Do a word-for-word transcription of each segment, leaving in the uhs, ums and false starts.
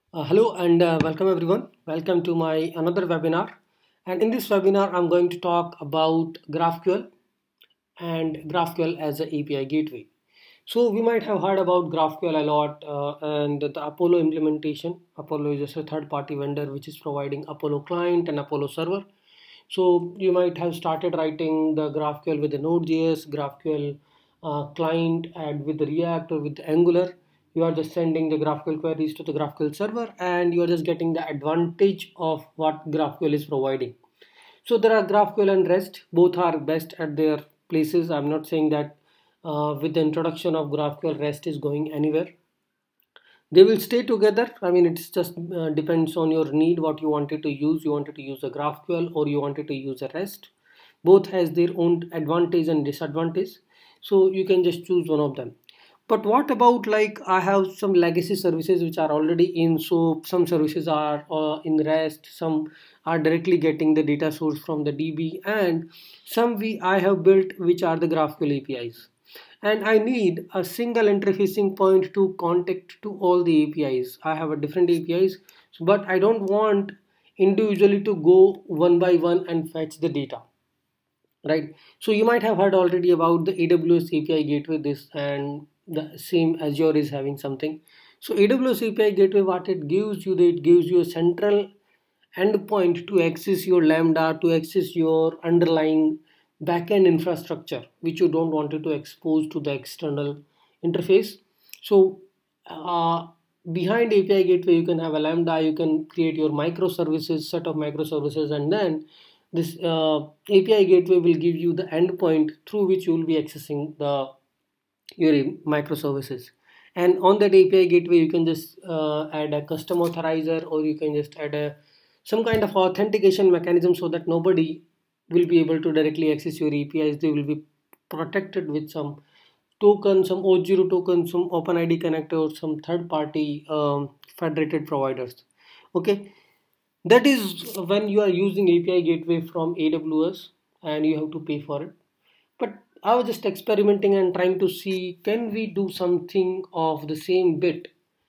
Uh, hello and uh, welcome everyone. Welcome to my another webinar. And in this webinar, I'm going to talk about GraphQL and GraphQL as an A P I gateway. So we might have heard about GraphQL a lot uh, and the Apollo implementation. Apollo is just a third-party vendor which is providing Apollo client and Apollo server. So you might have started writing the GraphQL with the Node.js, GraphQL uh, client, and with the React or with the Angular. You are just sending the GraphQL queries to the GraphQL server, and you are just getting the advantage of what GraphQL is providing. So there are GraphQL and REST. Both are best at their places. I'm not saying that uh, with the introduction of GraphQL, REST is going anywhere. They will stay together. I mean, it's just uh, depends on your need, what you wanted to use. You wanted to use a GraphQL or you wanted to use a REST. Both has their own advantage and disadvantage, so you can just choose one of them. But what about, like, I have some legacy services which are already in. So some services are uh, in REST, some are directly getting the data source from the D B, and some we I have built which are the GraphQL A P Is, and I need a single interfacing point to contact to all the A P Is. I have a different A P Is, but I don't want individually to go one by one and fetch the data, right? So you might have heard already about the A W S A P I gateway, this, and the same Azure is having something. So A W S A P I gateway, what it gives you, it gives you a central endpoint to access your Lambda, to access your underlying backend infrastructure, which you don't want it to expose to the external interface. So uh, behind A P I gateway, you can have a Lambda, you can create your microservices, set of microservices, and then this uh, A P I gateway will give you the endpoint through which you will be accessing the your microservices. And on that A P I gateway, you can just uh, add a custom authorizer, or you can just add a some kind of authentication mechanism so that nobody will be able to directly access your A P Is. They will be protected with some token, some auth zero token, some OpenID connector, or some third party um, federated providers. Okay, that is when you are using A P I gateway from A W S and you have to pay for it. But I was just experimenting and trying to see, can we do something of the same bit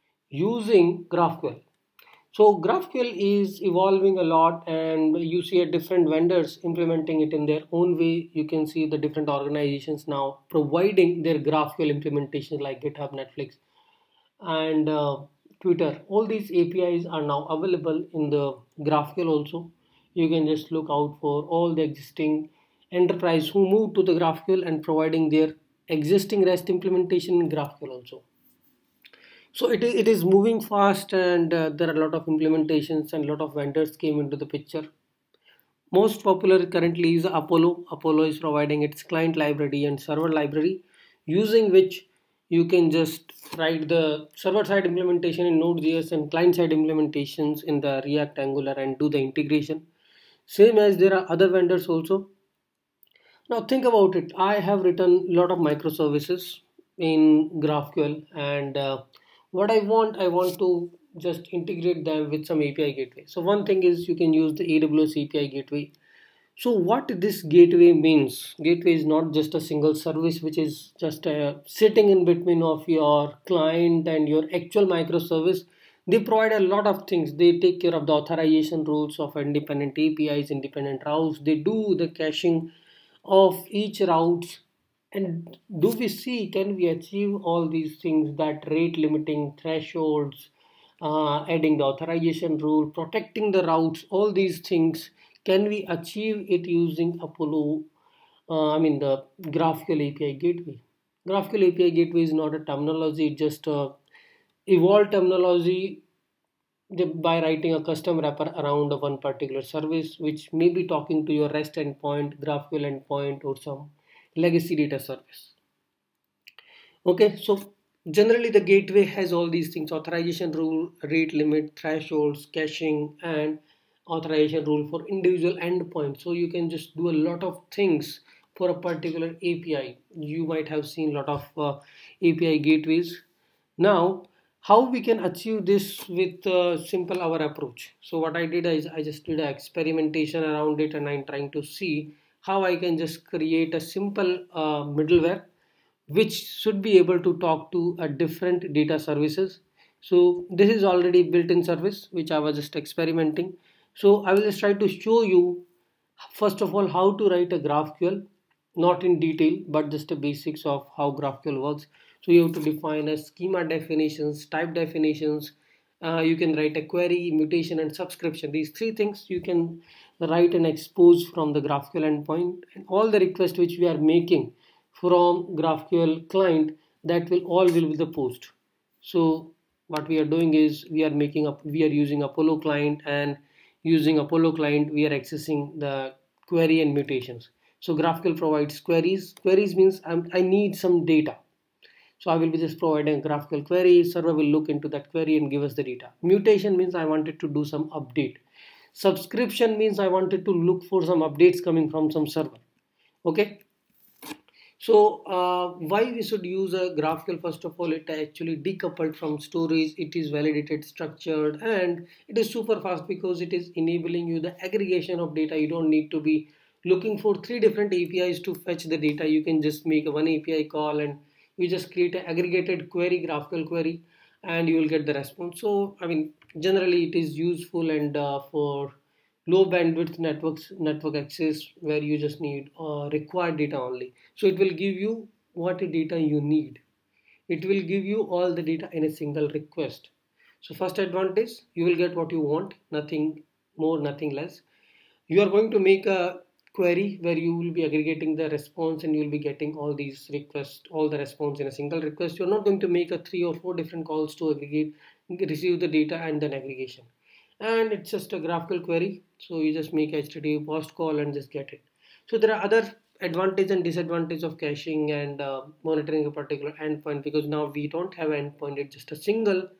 using GraphQL. So GraphQL is evolving a lot, and you see a different vendors implementing it in their own way. You can see the different organizations now providing their GraphQL implementation, like GitHub, Netflix, and uh, Twitter. All these A P Is are now available in the GraphQL also. You can just look out for all the existing enterprise who move to the GraphQL and providing their existing REST implementation in GraphQL also. So it, it is moving fast, and uh, there are a lot of implementations and a lot of vendors came into the picture. Most popular currently is Apollo. Apollo is providing its client library and server library, using which you can just write the server side implementation in Node.js and client side implementations in the React, Angular, and do the integration. Same as there are other vendors also. Now think about it. I have written a lot of microservices in GraphQL, and uh, what I want, I want to just integrate them with some A P I gateway. So one thing is you can use the A W S A P I gateway. So what this gateway means, gateway is not just a single service which is just uh, sitting in between of your client and your actual microservice. They provide a lot of things. They take care of the authorization rules of independent A P Is, independent routes. They do the caching of each routes. And do we see, can we achieve all these things, that rate limiting thresholds, uh, adding the authorization rule, protecting the routes, all these things, can we achieve it using Apollo, uh, I mean the GraphQL A P I gateway? GraphQL A P I gateway is not a terminology, it's just a evolved terminology by writing a custom wrapper around one particular service, which may be talking to your REST endpoint, GraphQL endpoint, or some legacy data service. Okay, so generally the gateway has all these things: authorization rule, rate limit, thresholds, caching, and authorization rule for individual endpoints. So you can just do a lot of things for a particular A P I. You might have seen a lot of uh, A P I gateways. Now, how we can achieve this with uh, simple our approach? So what I did is I just did an experimentation around it, and I'm trying to see how I can just create a simple uh, middleware which should be able to talk to a different data services. So this is already built-in service which I was just experimenting. So I will just try to show you first of all how to write a GraphQL, not in detail but just the basics of how GraphQL works. So you have to define a schema definitions, type definitions, uh, you can write a query, mutation and subscription. These three things you can write and expose from the GraphQL endpoint, and all the requests which we are making from GraphQL client, that will all will be the post. So what we are doing is we are making up we are using Apollo client, and using Apollo client we are accessing the query and mutations. So GraphQL provides queries. Queries means I'm, I need some data. So I will be just providing a GraphQL query. Server will look into that query and give us the data. Mutation means I wanted to do some update. Subscription means I wanted to look for some updates coming from some server. Okay. So uh, why we should use a GraphQL? First of all, it actually decoupled from storage. It is validated, structured, and it is super fast because it is enabling you the aggregation of data. You don't need to be looking for three different A P Is to fetch the data. You can just make a one A P I call and you just create an aggregated query, GraphQL query, and you will get the response. So I mean, generally it is useful and uh, for low bandwidth networks, network access, where you just need uh, required data only. So it will give you what data you need. It will give you all the data in a single request. So first advantage, you will get what you want, nothing more, nothing less. You are going to make a query where you will be aggregating the response and you will be getting all these requests, all the response in a single request. You're not going to make a three or four different calls to aggregate, receive the data and then aggregation. And it's just a GraphQL query. So you just make H T T P post call and just get it. So there are other advantage and disadvantage of caching and uh, monitoring a particular endpoint, because now we don't have an endpoint. It's just a single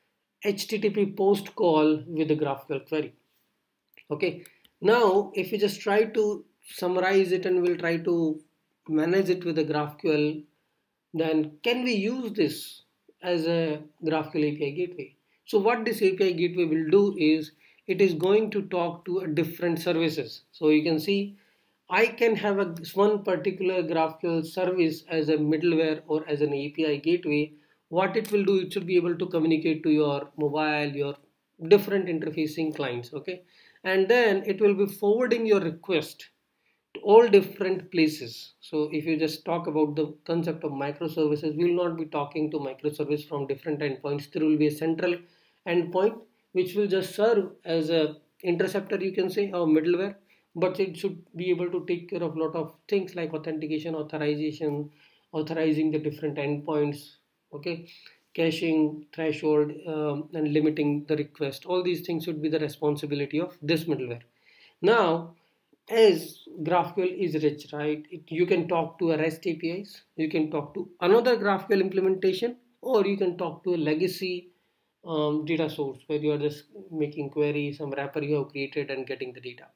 H T T P post call with a GraphQL query. Okay. Now, if you just try to summarize it and we'll try to manage it with a GraphQL, then can we use this as a GraphQL A P I gateway? So what this A P I gateway will do is it is going to talk to different services. So you can see I can have a one particular GraphQL service as a middleware or as an A P I gateway. What it will do, it should be able to communicate to your mobile, your different interfacing clients. Okay, and then it will be forwarding your request to all different places. So if you just talk about the concept of microservices, we will not be talking to microservice from different endpoints. There will be a central endpoint which will just serve as a interceptor, you can say, or middleware, but it should be able to take care of a lot of things like authentication, authorization, authorizing the different endpoints, okay, caching, threshold, um, and limiting the request. All these things should be the responsibility of this middleware. Now, as GraphQL is rich, right? It, you can talk to a REST A P Is, you can talk to another GraphQL implementation, or you can talk to a legacy um, data source where you are just making queries, some wrapper you have created and getting the data.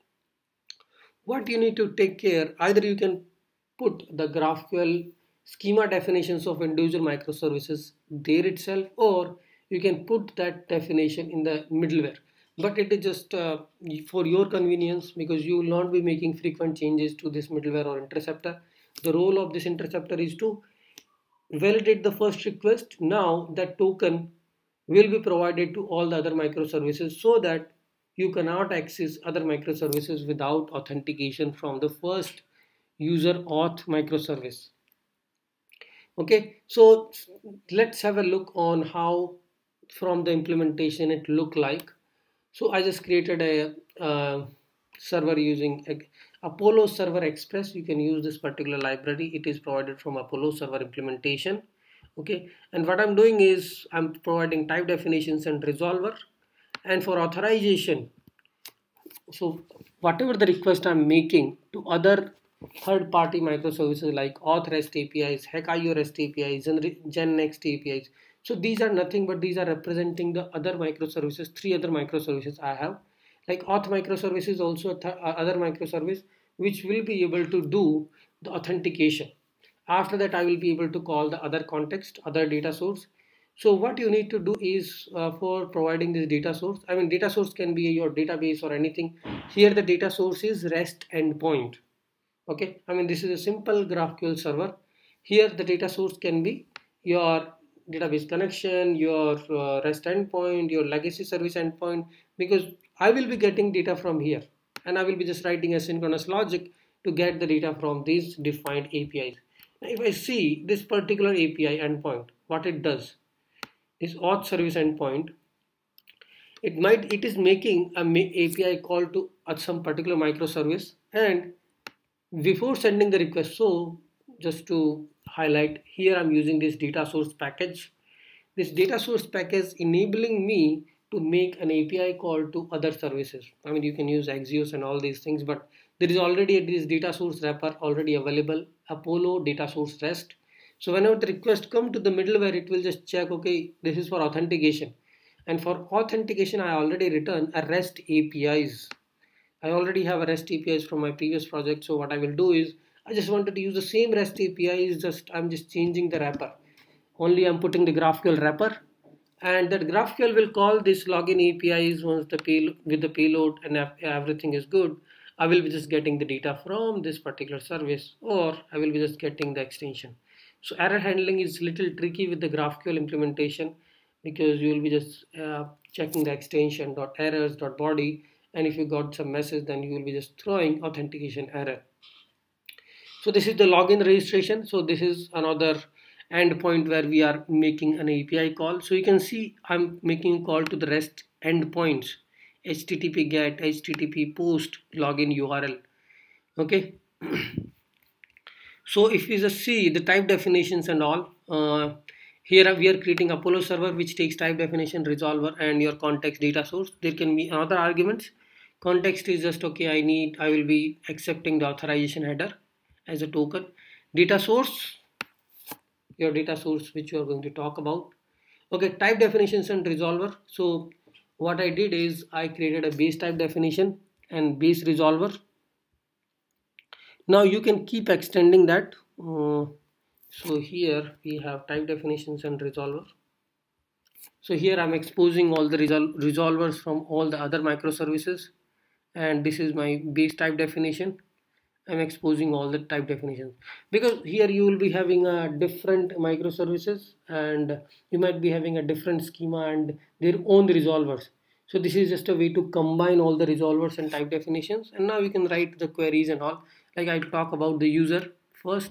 What you need to take care, either you can put the GraphQL schema definitions of individual microservices there itself, or you can put that definition in the middleware. But it is just uh, for your convenience, because you will not be making frequent changes to this middleware or interceptor. The role of this interceptor is to validate the first request. Now that token will be provided to all the other microservices, so that you cannot access other microservices without authentication from the first user auth microservice. Okay, so let's have a look on how from the implementation it look like. So I just created a uh, server using a, Apollo Server Express. You can use this particular library. It is provided from Apollo Server implementation. Okay, and what I'm doing is I'm providing type definitions and resolver. And for authorization, so whatever the request I'm making to other third-party microservices like Auth REST A P Is, HackIO REST A P Is, and GenNext A P Is. So these are nothing but these are representing the other microservices, three other microservices I have. Like Auth microservice is also a other microservice which will be able to do the authentication. After that, I will be able to call the other context, other data source. So what you need to do is uh, for providing this data source, I mean data source can be your database or anything. Here the data source is REST endpoint. Okay, I mean this is a simple GraphQL server. Here the data source can be your database connection, your uh, REST endpoint, your legacy service endpoint, because I will be getting data from here and I will be just writing asynchronous logic to get the data from these defined A P Is. Now, if I see this particular A P I endpoint, what it does, this auth service endpoint, it might it is making a A P I call to uh, some particular microservice, and before sending the request, so just to highlight here, I'm using this data source package. This data source package enabling me to make an A P I call to other services. I mean, you can use Axios and all these things, but there is already this data source wrapper already available, Apollo data source REST. So whenever the request come to the middleware, it will just check, okay, this is for authentication. And for authentication, I already written a REST A P Is. I already have a REST A P Is from my previous project. So what I will do is, I just wanted to use the same REST A P Is, just I'm just changing the wrapper. Only I'm putting the GraphQL wrapper, and that GraphQL will call this login A P Is once the payload with the payload and everything is good. I will be just getting the data from this particular service, or I will be just getting the extension. So error handling is little tricky with the GraphQL implementation, because you will be just uh, checking the extension dot errors dot body, and if you got some message, then you will be just throwing authentication error. So this is the login registration. So this is another endpoint where we are making an A P I call. So you can see I'm making a call to the REST endpoints, H T T P get, H T T P post, login U R L. Okay. So if we just see the type definitions and all, uh, here we are creating Apollo server, which takes type definition, resolver, and your context data source. There can be other arguments. Context is just, okay, I need, I will be accepting the authorization header as a token. Data source, your data source which you are going to talk about. Okay, type definitions and resolver. So what I did is I created a base type definition and base resolver. Now you can keep extending that. Uh, so here we have type definitions and resolver. So here I'm exposing all the resol resolvers from all the other microservices, and this is my base type definition. I'm exposing all the type definitions, because here you will be having a different microservices, and you might be having a different schema and their own resolvers. So this is just a way to combine all the resolvers and type definitions, and now you can write the queries and all. Like I talk about the user first.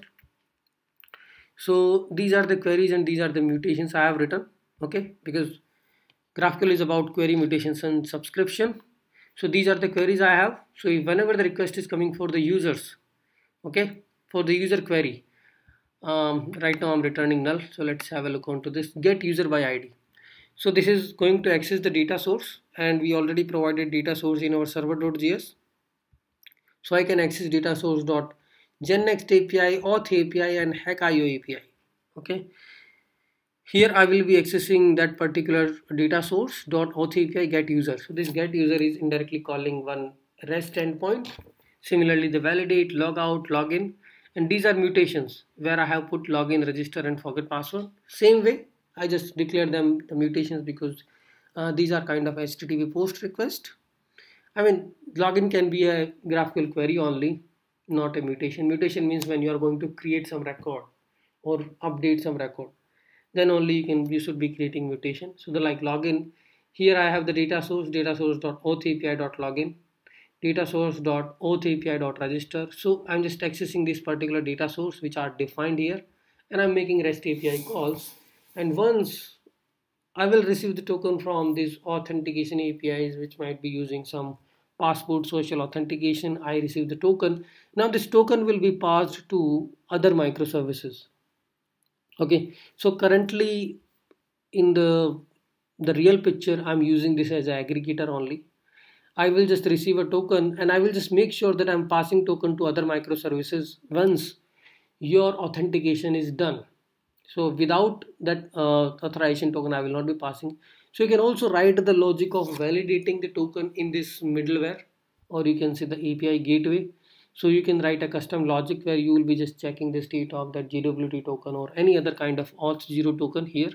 So these are the queries and these are the mutations I have written. Okay, because GraphQL is about query mutations and subscription. So these are the queries I have. So if whenever the request is coming for the users, okay, for the user query, um, right now I'm returning null. So let's have a look onto this get user by I D. So this is going to access the data source, and we already provided data source in our server.js. So I can access data source dot gennext A P I, auth A P I, and hackio A P I. Okay. Here I will be accessing that particular data source dot auth A P I get user. So this get user is indirectly calling one REST endpoint. Similarly, the validate, logout, login, and these are mutations where I have put login, register, and forget password. Same way, I just declare them the mutations because uh, these are kind of H T T P post request. I mean, login can be a GraphQL query only, not a mutation. Mutation means when you are going to create some record or update some record, then only you can you should be creating mutation. So the like login, here I have the data source data source dot auth A P I dot login, data source dot auth A P I dot register. So I'm just accessing this particular data source which are defined here, and I'm making REST A P I calls. And once I will receive the token from these authentication A P Is, which might be using some passport social authentication, I receive the token. Now this token will be passed to other microservices. Okay, so currently in the the real picture, I'm using this as an aggregator only. I will just receive a token, and I will just make sure that I'm passing token to other microservices once your authentication is done. So without that uh, authorization token, I will not be passing. So you can also write the logic of validating the token in this middleware, or you can say the A P I gateway. So you can write a custom logic where you will be just checking the state of that J W T token or any other kind of auth zero token here.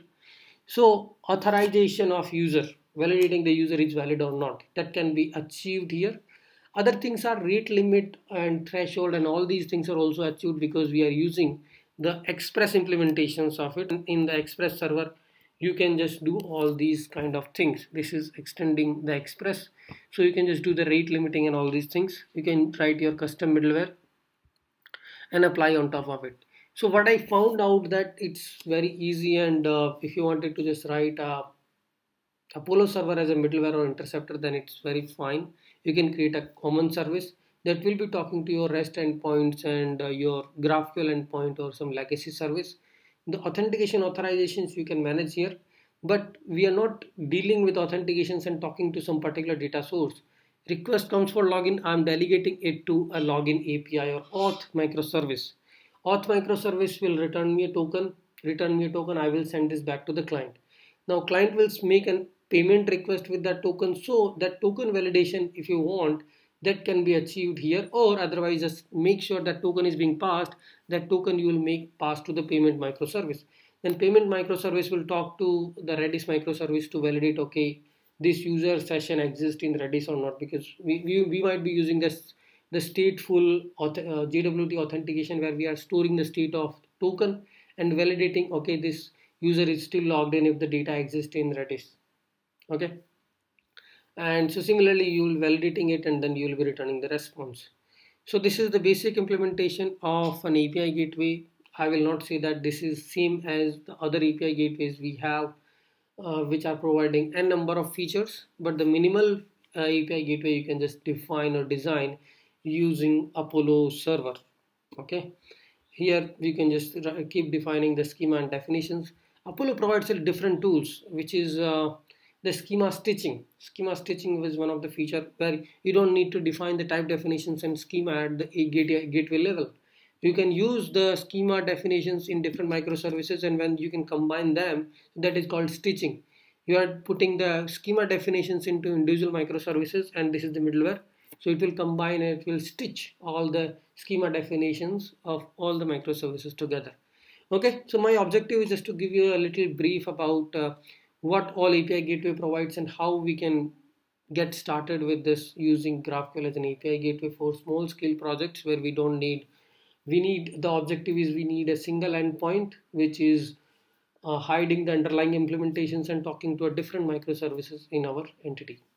So authorization of user, validating the user is valid or not, that can be achieved here. Other things are rate limit and threshold, and all these things are also achieved because we are using the Express implementations of it. In the Express server, you can just do all these kind of things. This is extending the Express, so you can just do the rate limiting and all these things. You can write your custom middleware and apply on top of it. So what I found out that it's very easy, and uh, if you wanted to just write a Apollo server as a middleware or interceptor, then it's very fine. You can create a common service that will be talking to your REST endpoints and uh, your GraphQL endpoint or some legacy service. The authentication authorizations you can manage here, but we are not dealing with authentications and talking to some particular data source. Request comes for login, I'm delegating it to a login A P I or auth microservice. Auth microservice will return me a token, return me a token, I will send this back to the client. Now client will make an payment request with that token, so that token validation, if you want, that can be achieved here, or otherwise just make sure that token is being passed. That token you will make pass to the payment microservice. Then payment microservice will talk to the Redis microservice to validate, okay, this user session exists in Redis or not, because we, we, we might be using this the stateful uh, J W T authentication, where we are storing the state of token and validating, okay, this user is still logged in if the data exists in Redis. Okay, and so similarly you will validating it, and then you will be returning the response. So this is the basic implementation of an A P I gateway. I will not say that this is same as the other A P I gateways we have, uh, which are providing n number of features, but the minimal uh, A P I gateway you can just define or design using Apollo server. Okay, here we can just keep defining the schema and definitions. Apollo provides different tools, which is uh, the schema stitching. Schema stitching is one of the feature where you don't need to define the type definitions and schema at the gateway level. You can use the schema definitions in different microservices, and when you can combine them, that is called stitching. You are putting the schema definitions into individual microservices, and this is the middleware. So it will combine and it will stitch all the schema definitions of all the microservices together. Okay, so my objective is just to give you a little brief about uh, what all A P I gateway provides and how we can get started with this using GraphQL as an A P I gateway for small scale projects where we don't need, we need, the objective is we need a single endpoint which is uh, hiding the underlying implementations and talking to a different microservices in our entity.